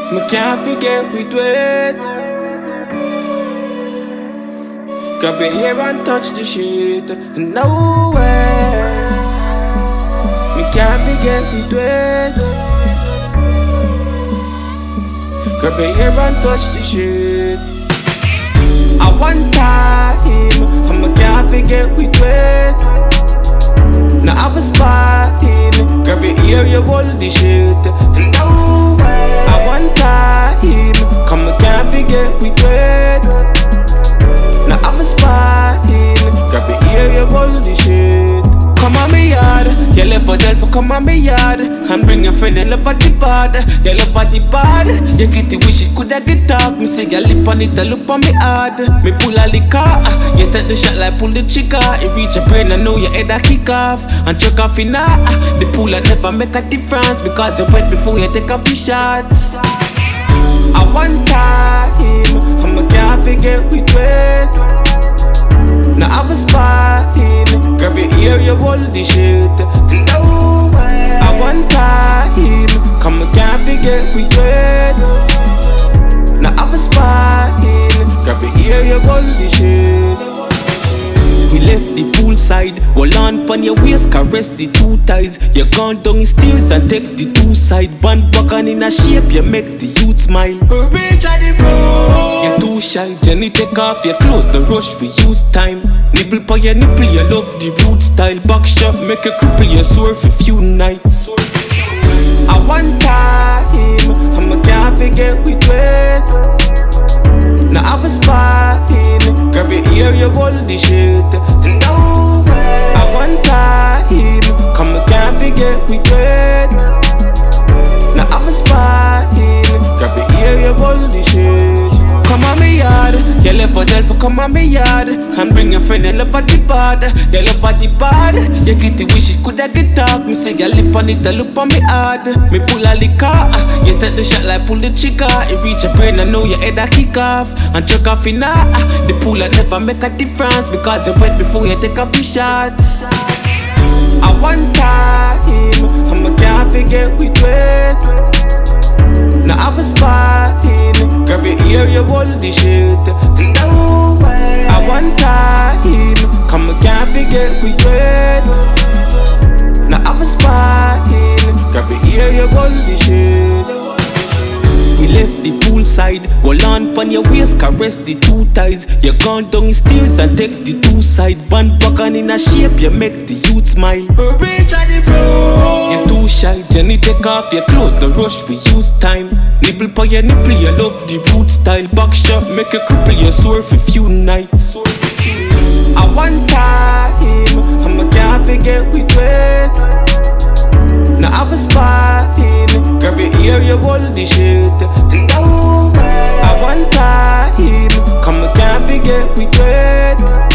Me can't forget we do it. Grab your ear and touch the shit. Nowhere. Me can't forget we do it. Grab your ear and touch the shit. I one time, and me can't forget we do it. Now I was spotting. Grab your ear, you hold the shit. Nowhere. I one time, come me can't forget we do it. Now I was spotting. Grab your ear, you hold the shit. Come on me yard, you left for jail for come on me yard. And bring your friend, you love at the bad. You love at the bad. You get the wish it coulda get up. Me say your lip on it, you look on me hard. Me pull a liquor, you take the shot like pull the trigger. You reach your brain, I know your head a kick off. And choke off in the pull never make a difference. Because you wet before you take off the shots. I one time, and me can't forget we do it. Now I was spotting. Grab your ear, you hold the shit. Nowhere. I one time, come me can't forget we do it. Now I was spotting. Grab your ear, you hold the shit. We left the poolside, hold on pon your waist, caress the two ties. You gone down the stairs and take the two side. Bandwagon in a shape, you make the youth smile. We reach at the road. You're too shy, Jenny take off your clothes, the rush we use time. Nipple for your nipple, you love the root style. Back shot, make you cripple, you sore for few nights. I one time, and me can't forget we do it. Now I was spotting. Grab your ear, you hold the shit. Nowhere. I one time, come me can't forget we do it. Now I was spotting. Grab your ear, you hold the shit. Come on me yard, you left for jail for come on me yard. And bring your friend, you love at the bad. You love at the bad. You get the wish it coulda get up. Me say your lip on it, you look on me hard. Me pull a liquor, you take the shot like pull the trigger. You reach your brain, I know your head a kick off. And choke off in the pool never make a difference. Because you wet before you take off the shots. I one time, and me can't forget we do it. Now I was spotting. Grab your ear, you hold the shit. Nowhere. I one time, come me can't forget we do it. Now I was spotting. Grab your ear, you hold the shit. We left the poolside, hold on pon your waist, caress the two ties. You gone down the stairs and take the two side. Bandwagon in a shape, you make the youth smile. We reach at the road. You're too shy, Jenny take off your clothes, the rush we use time. Nipple for your nipple, you love the root style. Back shot, make you cripple, you sore for few nights. I one time, and me can't forget we do it. Now I was spotting. Grab your ear, you hold the shit. Nowhere. I one time, come me can't forget we do it.